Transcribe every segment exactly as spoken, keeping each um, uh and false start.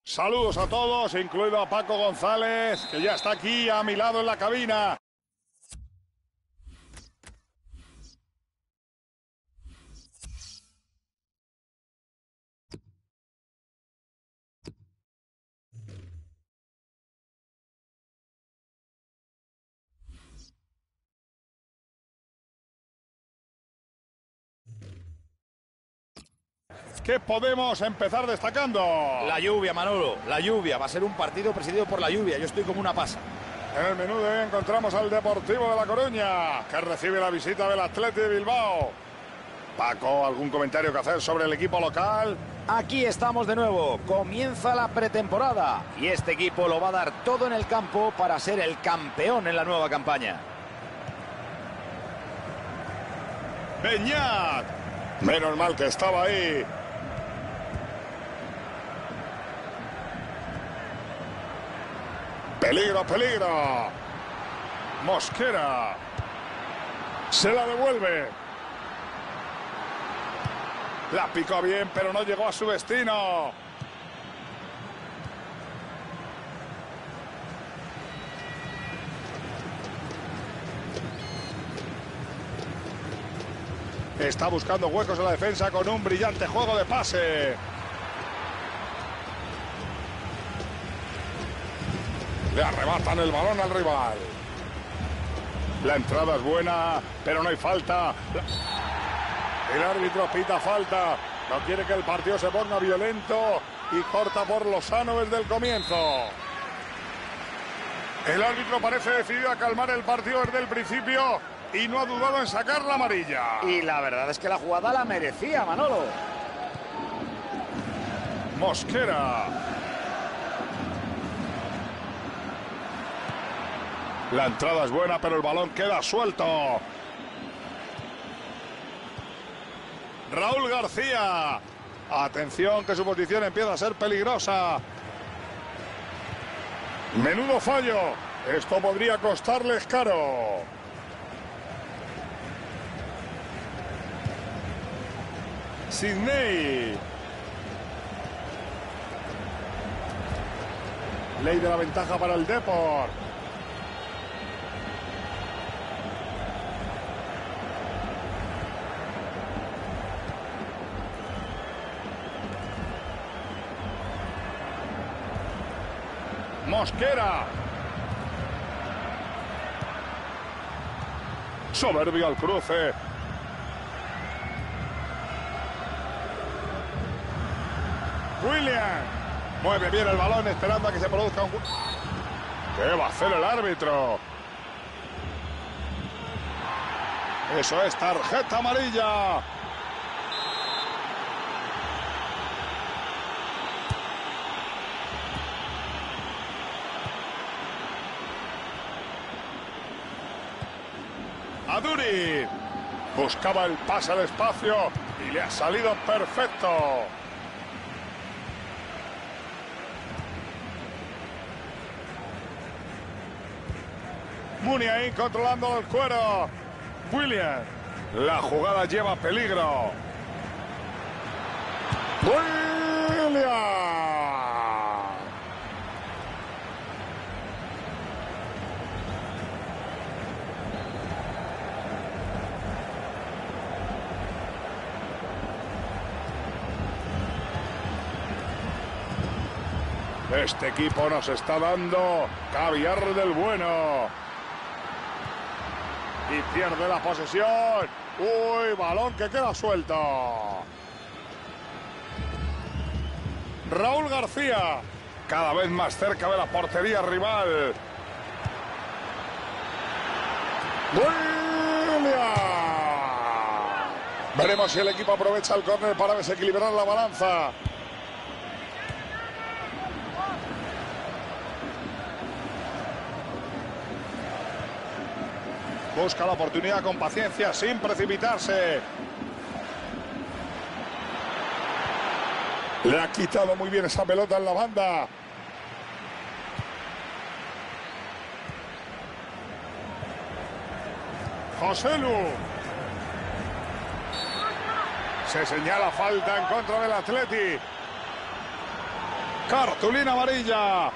Saludos a todos, incluido a Paco González, que ya está aquí a mi lado en la cabina. ¿Qué podemos empezar destacando? La lluvia, Manolo, la lluvia. Va a ser un partido presidido por la lluvia. Yo estoy como una pasa. En el menú de hoy encontramos al Deportivo de La Coruña, que recibe la visita del Athletic de Bilbao. Paco, ¿algún comentario que hacer sobre el equipo local? Aquí estamos de nuevo. Comienza la pretemporada y este equipo lo va a dar todo en el campo para ser el campeón en la nueva campaña. Beñat. Menos mal que estaba ahí. Peligro, peligro. Mosquera. Se la devuelve. La picó bien, pero no llegó a su destino. Está buscando huecos en la defensa con un brillante juego de pase. Le arrebatan el balón al rival. La entrada es buena, pero no hay falta. El árbitro pita falta. No quiere que el partido se ponga violento y corta por lo sano desde el comienzo. El árbitro parece decidido a calmar el partido desde el principio y no ha dudado en sacar la amarilla. Y la verdad es que la jugada la merecía, Manolo. Mosquera. La entrada es buena, pero el balón queda suelto. Raúl García. Atención, que su posición empieza a ser peligrosa. Menudo fallo. Esto podría costarles caro. Sidney. Ley de la ventaja para el Depor. Mosquera. Soberbio al cruce. William. Mueve bien el balón esperando a que se produzca un... ¿Qué va a hacer el árbitro? Eso es tarjeta amarilla. Aduri. Buscaba el pase al espacio y le ha salido perfecto. Muniain controlando el cuero. William. La jugada lleva peligro. William. Este equipo nos está dando caviar del bueno. Y pierde la posesión. Uy, balón que queda suelto. Raúl García. Cada vez más cerca de la portería rival. William. Veremos si el equipo aprovecha el córner para desequilibrar la balanza. Busca la oportunidad con paciencia, sin precipitarse. Le ha quitado muy bien esa pelota en la banda. Joselu. Se señala falta en contra del Athletic. Cartulina amarilla.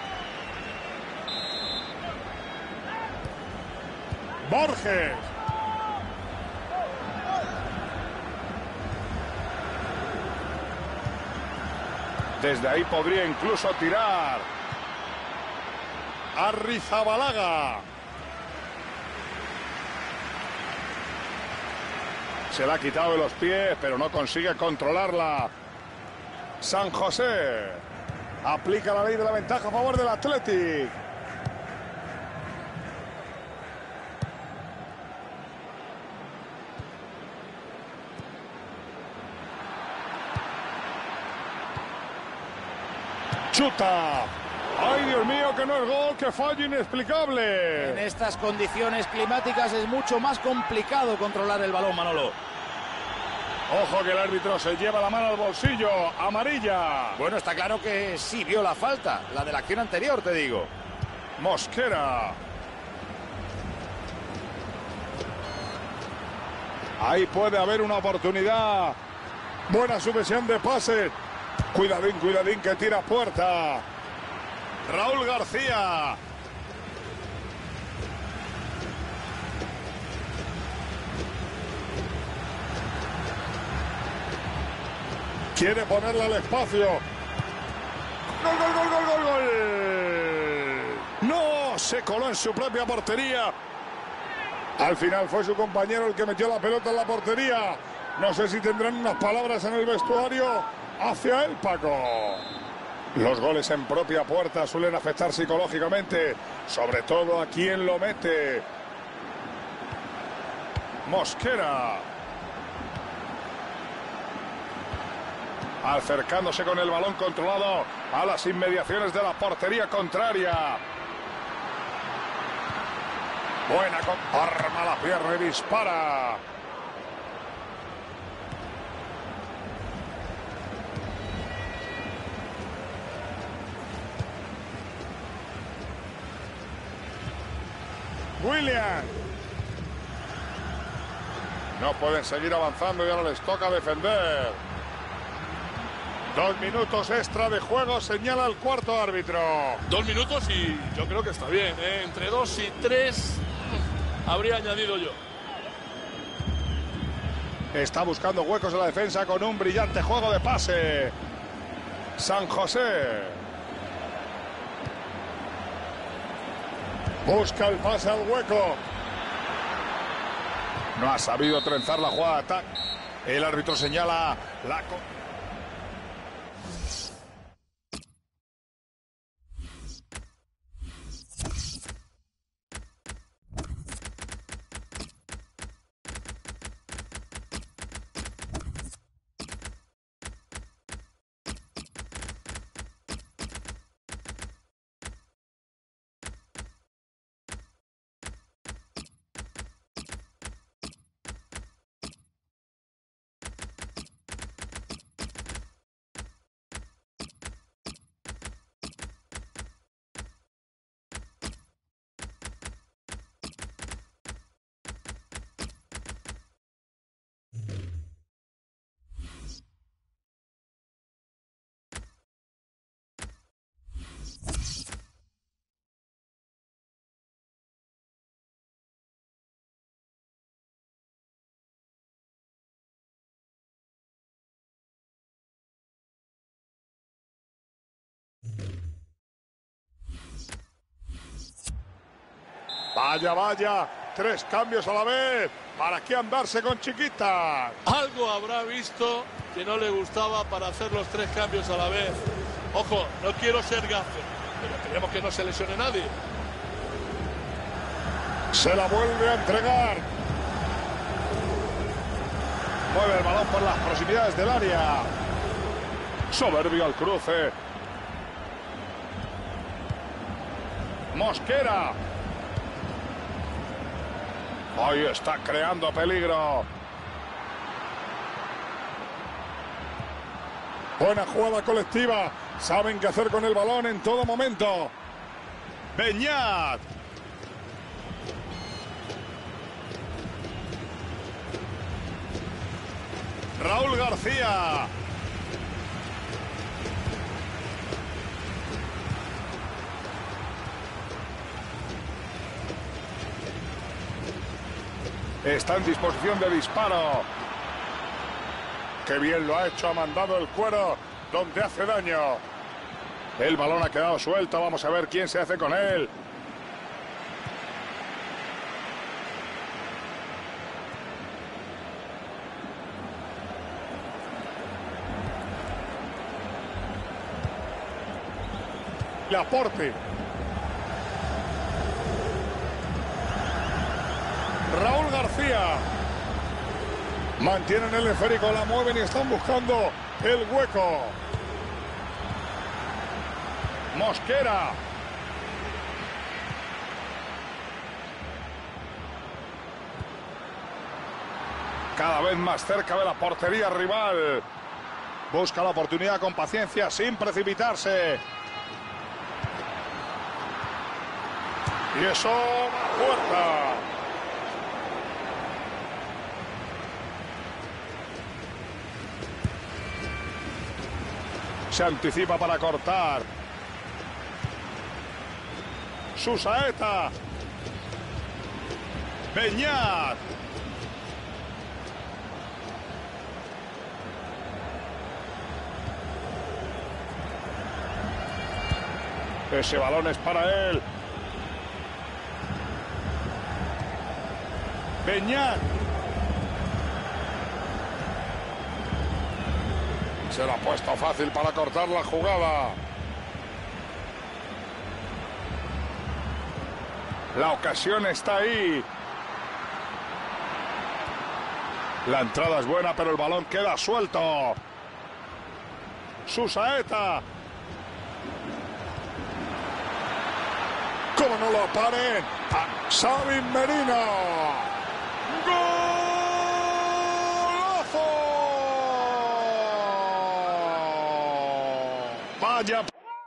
Borges. Desde ahí podría incluso tirar. Arrizabalaga. Se la ha quitado de los pies, pero no consigue controlarla. San José aplica la ley de la ventaja a favor del Athletic. Chuta. ¡Ay, Dios mío, que no es gol! ¡Qué fallo inexplicable! En estas condiciones climáticas es mucho más complicado controlar el balón, Manolo. Ojo que el árbitro se lleva la mano al bolsillo. Amarilla. Bueno, está claro que sí vio la falta, la de la acción anterior, te digo. Mosquera. Ahí puede haber una oportunidad. Buena sucesión de pases. Cuidadín, cuidadín, que tira puerta. Raúl García. Quiere ponerle al espacio. ¡Gol, gol, gol, gol, gol, gol! ¡No! Se coló en su propia portería. Al final fue su compañero el que metió la pelota en la portería. No sé si tendrán unas palabras en el vestuario hacia él, Paco. Los goles en propia puerta suelen afectar psicológicamente, sobre todo a quien lo mete. Mosquera. Acercándose con el balón controlado a las inmediaciones de la portería contraria. Buena con... arma la pierna y dispara. William. No pueden seguir avanzando y ahora les toca defender. Dos minutos extra de juego, señala el cuarto árbitro. Dos minutos y yo creo que está bien, ¿eh? Entre dos y tres habría añadido yo. Está buscando huecos en la defensa con un brillante juego de pase. San José. Busca el pase al hueco. No ha sabido trenzar la jugada de ataque. El árbitro señala la... Vaya, vaya, tres cambios a la vez. ¿Para qué andarse con chiquitas? Algo habrá visto que no le gustaba para hacer los tres cambios a la vez. Ojo, no quiero ser gafe, pero esperemos que no se lesione nadie. Se la vuelve a entregar. Mueve el balón por las proximidades del área. Soberbio al cruce. Mosquera. Hoy está creando peligro. Buena jugada colectiva. Saben qué hacer con el balón en todo momento. Beñat. Raúl García. Está en disposición de disparo. Qué bien lo ha hecho, ha mandado el cuero donde hace daño. El balón ha quedado suelto, vamos a ver quién se hace con él. Laporte. Raúl García. Mantienen el esférico, la mueven y están buscando el hueco. Mosquera. Cada vez más cerca de la portería rival. Busca la oportunidad con paciencia, sin precipitarse. Y eso va fuerza. Se anticipa para cortar. Susaeta. Beñat. Ese balón es para él. Beñat. Se lo ha puesto fácil para cortar la jugada. La ocasión está ahí. La entrada es buena, pero el balón queda suelto. Susaeta. ¿Cómo no lo paren? A Xavi Merino. ¡Golazo! Vaya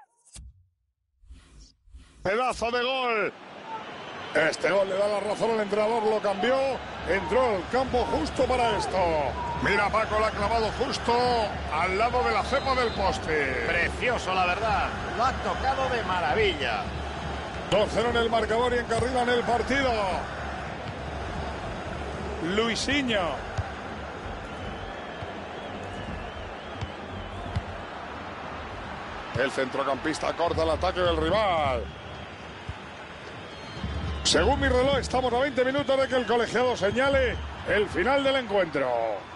pedazo de gol. Este gol le da la razón al entrenador, lo cambió, entró al campo justo para esto. Mira, Paco, la ha clavado justo al lado de la cepa del poste. Precioso, la verdad. Lo ha tocado de maravilla. dos cero en el marcador y encarrilan el partido. Luisinho. El centrocampista corta el ataque del rival. Según mi reloj, estamos a veinte minutos de que el colegiado señale el final del encuentro.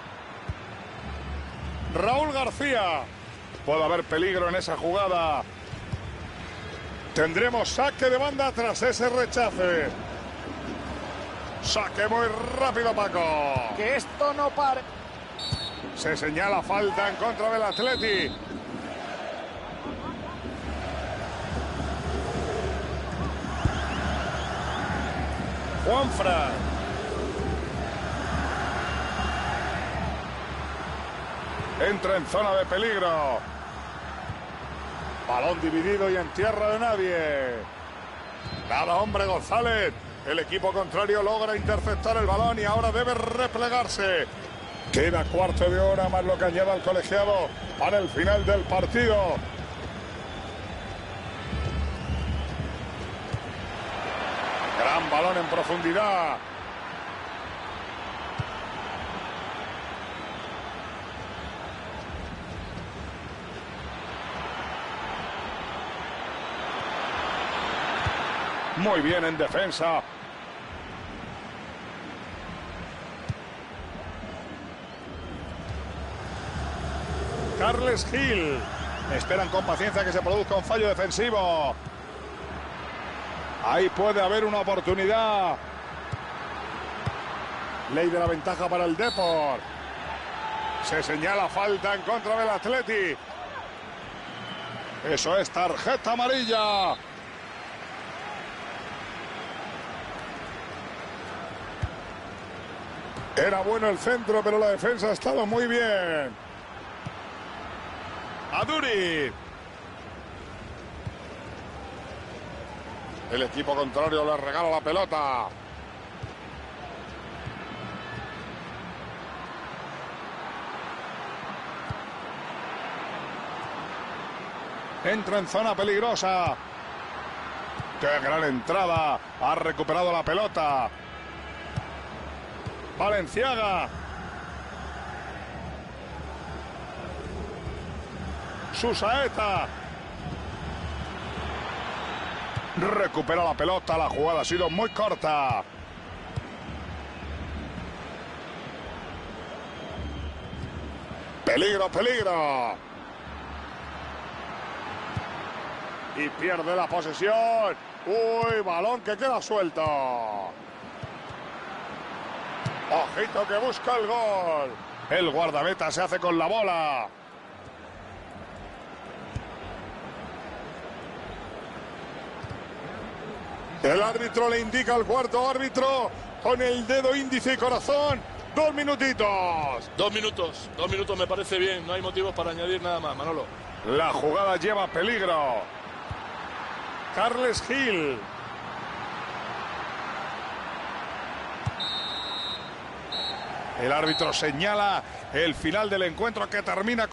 Raúl García. Puede haber peligro en esa jugada. Tendremos saque de banda tras ese rechace. Saque muy rápido, Paco. Que esto no pare. Se señala falta en contra del Atleti. Juanfran. Entra en zona de peligro. Balón dividido y en tierra de nadie. Nada, hombre, González. El equipo contrario logra interceptar el balón y ahora debe replegarse. Queda cuarto de hora más lo que añada el colegiado para el final del partido. Gran balón en profundidad. Muy bien en defensa. Carles Gil. Esperan con paciencia que se produzca un fallo defensivo. Ahí puede haber una oportunidad. Ley de la ventaja para el Depor. Se señala falta en contra del Atleti. Eso es tarjeta amarilla. Era bueno el centro, pero la defensa ha estado muy bien. Aduriz. El equipo contrario le regala la pelota. Entra en zona peligrosa. ¡Qué gran entrada! Ha recuperado la pelota. Valenciaga. Susaeta. Recupera la pelota, la jugada ha sido muy corta. Peligro, peligro. Y pierde la posesión. Uy, balón que queda suelto. Ojito que busca el gol. El guardameta se hace con la bola. El árbitro le indica al cuarto árbitro con el dedo índice y corazón. Dos minutitos. Dos minutos. Dos minutos me parece bien. No hay motivos para añadir nada más, Manolo. La jugada lleva peligro. Carles Gil. El árbitro señala el final del encuentro que termina